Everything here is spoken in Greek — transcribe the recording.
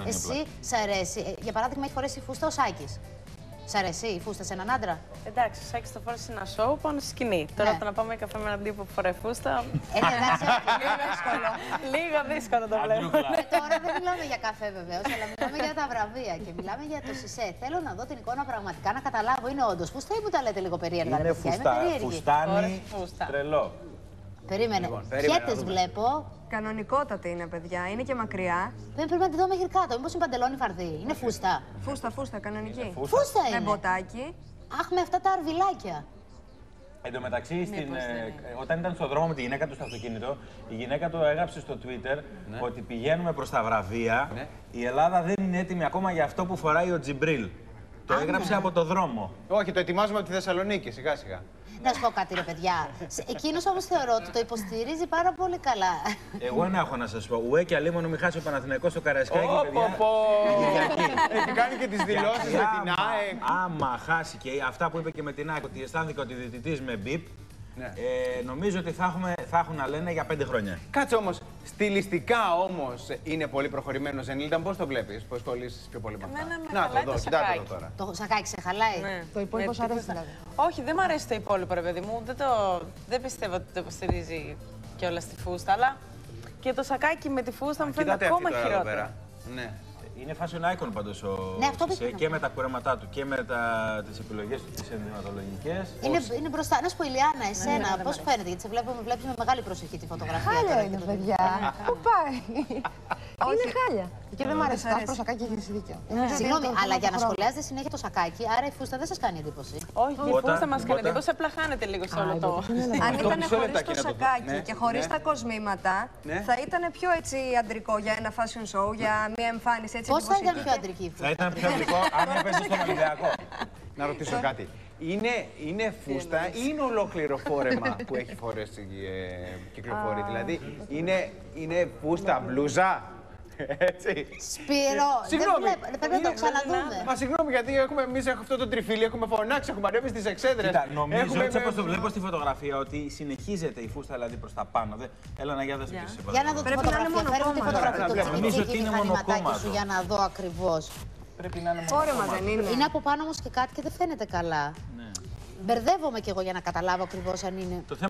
Εσύ, σ' αρέσει. Για παράδειγμα, έχει φορέσει φούστα ο Σάκης. Σ' αρέσει η φούστα σε έναν άντρα? Εντάξει, ο Σάκης το φόρεσε ένα σοου πάνω στη σκηνή. Τώρα το να πάμε καφέ με έναν τύπο που φοράει φούστα. Εντάξει, λίγο δύσκολο. Λίγο δύσκολο το βλέπω. Τώρα δεν μιλάμε για καφέ βεβαίως, αλλά μιλάμε για τα βραβεία και μιλάμε για το Σισέ. Θέλω να δω την εικόνα πραγματικά, να καταλάβω. Είναι όντως φούστα ή μου τα λέτε λίγο περίεργα? Είναι φουστάνι, τρελό. Περίμενε. Χέτες βλέπω. Κανονικότατη είναι, παιδιά. Είναι και μακριά. Δεν πρέπει να τη δω μέχρι κάτω. Μήπως είναι παντελόνι φαρδί? Είναι φούστα? Φούστα, κανονική. Φούστα είναι. Με μποτάκι. Αχ, με αυτά τα αρβιλάκια. Εν τω μεταξύ, όταν ήταν στο δρόμο με τη γυναίκα του στο αυτοκίνητο, η γυναίκα του έγραψε στο Twitter ότι πηγαίνουμε προς τα βραβεία. Η Ελλάδα δεν είναι έτοιμη ακόμα για αυτό που φοράει ο Τζιμπρίλ. Το έγραψε από το δρόμο. Όχι, το ετοιμάζουμε από τη Θεσσαλονίκη, σιγά σιγά. Να σου πω κάτι, ρε παιδιά. Εκείνος όμως θεωρώ ότι το υποστηρίζει πάρα πολύ καλά. Εγώ ένα έχω να σας πω. Ουέ και αλίμονο μη χάσει ο Παναθηναϊκός στο Καραϊσκάκι, παιδιά. Έχει κάνει και τις δηλώσεις με την ΑΕΚ. Άμα χάσει και αυτά που είπε και με την ΑΕΚ, ότι αισθάνθηκε ότι διαιτητής με μπιπ, νομίζω ότι θα έχουν να λένε για 5 χρόνια. Κάτσε όμως, στιλιστικά όμως είναι πολύ προχωρημένος Ενίλταν. Πώς το βλέπεις, πώς κολλήσεις πιο πολύ με αυτά? Να το δω, κοιτάτε το τώρα. Το Σακάκι σε χαλάει? Ναι. Το υπόλοιπο σου αρέσει δηλαδή? Όχι, δεν μου αρέσει το υπόλοιπο, ρε παιδί μου. Δεν πιστεύω ότι το υποστηρίζει κιόλας τη φούστα, αλλά και το σακάκι με τη φούστα μου φαίνεται ακόμα χειρότερο. Ναι. Είναι fashion icon πάντως ο Σισέ, και με τα κουρέματά του και με τις επιλογές του, τις ενδυματολογικές. Είναι μπροστά. Να σου πω, Ηλιάνα, εσένα πώς φαίνεται? Γιατί σε βλέπεις με μεγάλη προσοχή τη φωτογραφία. Χάλια είναι, παιδιά. Πού πάει? Είναι χάλια. Και δεν μ' αρέσει το άσπρο σακάκι, έχεις δίκιο. Συγγνώμη, αλλά για να σχολιάζετε συνέχεια το σακάκι, άρα η φούστα δεν σας κάνει εντύπωση? Όχι, η φούστα μας κάνει εντύπωση, απλά χάνεται λίγο σε όλο το. Αν ήταν χωρίς το σακάκι και χωρίς τα κοσμήματα, θα ήταν πιο έτσι αντρικό για ένα fashion show, για μια εμφάνιση έτσι. Πώς θα ήταν πιο αντρική η φούστα? Θα ήταν πιο αντρικό αν έπαιζε στον Ολυμπιακό. Να ρωτήσω κάτι. Είναι φούστα ή είναι ολόκληρο φόρεμα που έχει φορέσει κυκλοφορεί? Δηλαδή είναι φούστα, μπλούζα? Έτσι. Σπύρο, πρέπει να το ξαναδούμε. Μα συγγνώμη, γιατί εμείς έχουμε αυτό το τριφύλι, έχουμε φωνάξει, έχουμε ανέβει στις εξέδρες. Νομίζω έτσι όπως το βλέπω στη φωτογραφία ότι συνεχίζεται η φούστα δηλαδή προς τα πάνω. Έλα να γιάδες πίσω σε Για να δω τη φωτογραφία, φέρνω τη φωτογραφία του τσιμπιτσίκι μηχανηματάκι σου για να δω ακριβώς. Πρέπει να είναι Φόρεμα δεν είναι? Είναι από πάνω όμως και κάτι και δεν φαίνεται καλά. Μπερδεύομαι κι εγώ για να καταλάβω ακριβώς αν είναι.